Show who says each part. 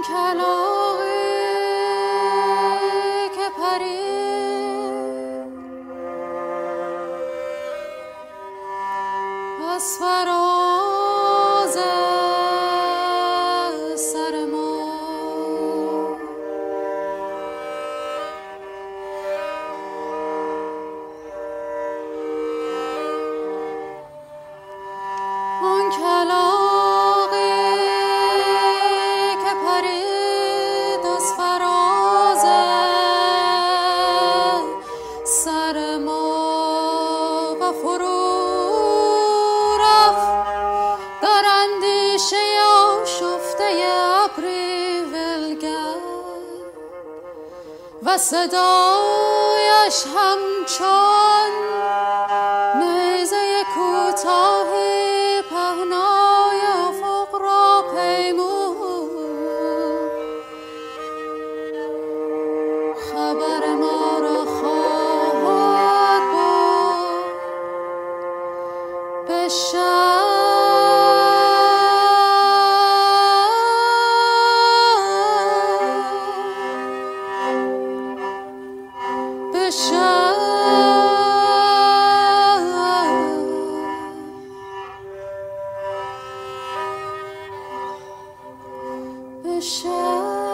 Speaker 1: کلاغی که پرید از فراز سر ما، آن کلاغی که پرید از فراز سر ما و فرو رفت در اندیشه آشفته ابری ولگرد و صدایش همچون نیزه کوتاهی پهنای افق را پیمود. خبر ما را خواهد برد به شب، به شب، به شب.